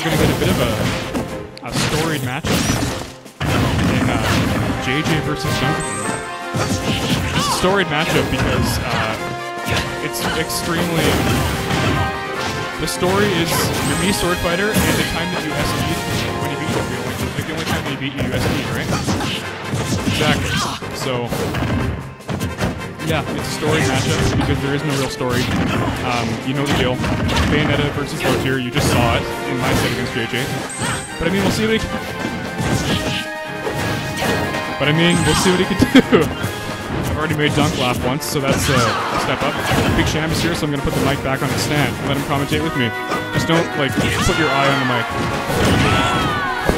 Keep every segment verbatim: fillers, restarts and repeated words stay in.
going to get a bit of a, a storied matchup in uh, J J versus Duncan. It's a storied matchup because uh, it's extremely... The story is your Mii Sword Fighter and the time that you S P'd when you beat your real one. Like the only time that you beat you, you S P'd, right? Exactly. So, yeah, it's a story matchup because there is no real story. Um, you know the deal. Bayonetta versus Rotier, you just saw it in my set against J J. But I mean, we'll see what he can... But I mean, we'll see what he can do. I've already made Dunk laugh once, so that's uh, a step up. Big Sham is here, so I'm going to put the mic back on its stand and let him commentate with me. Just don't, like, put your eye on the mic.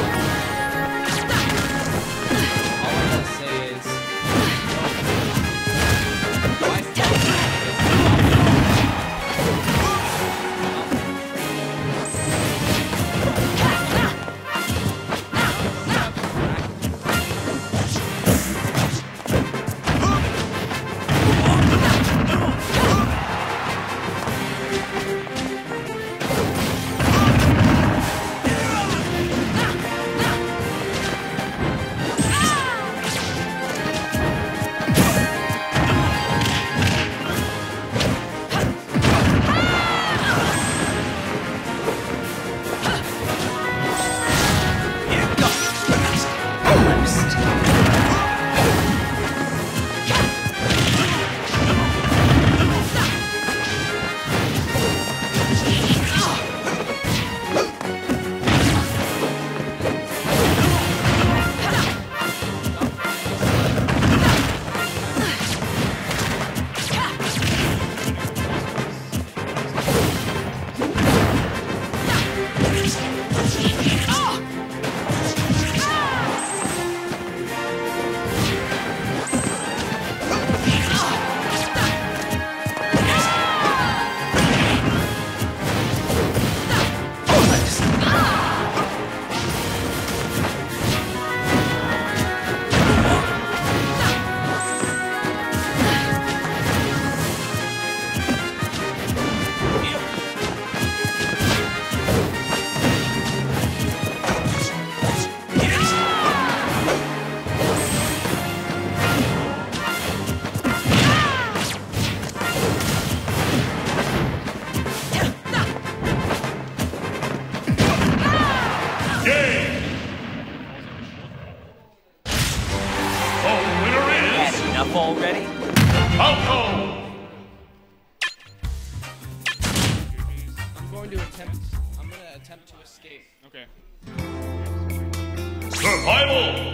Already? Falco! I'm going to attempt. I'm going to attempt to escape. Okay. Survival!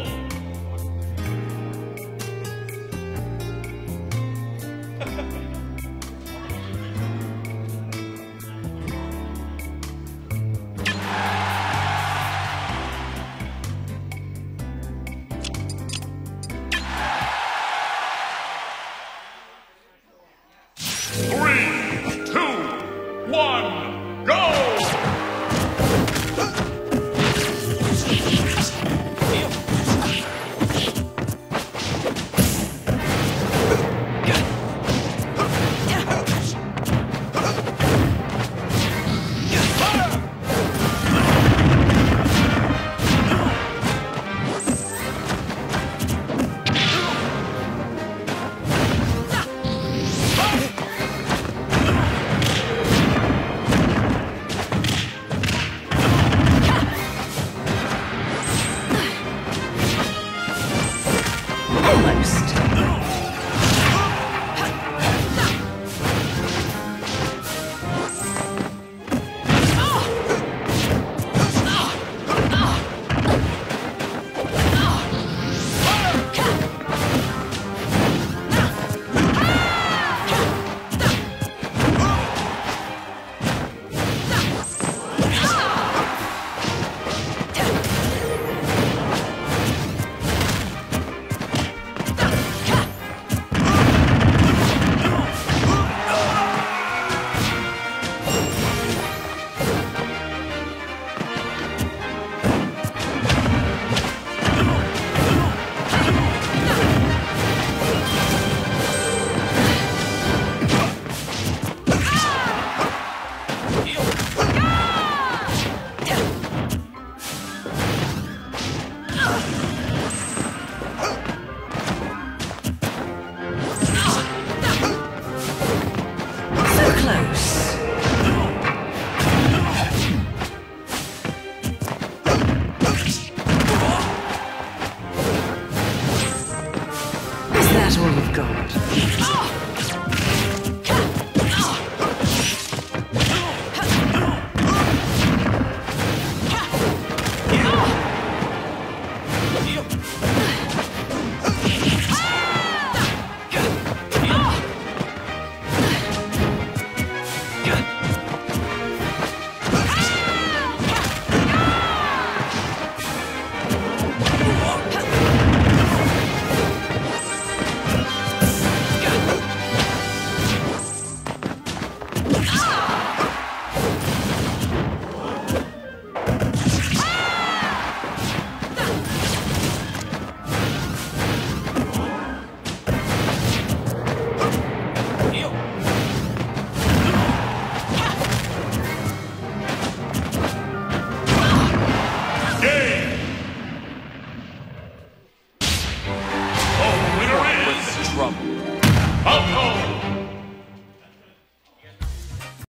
that orb of gold.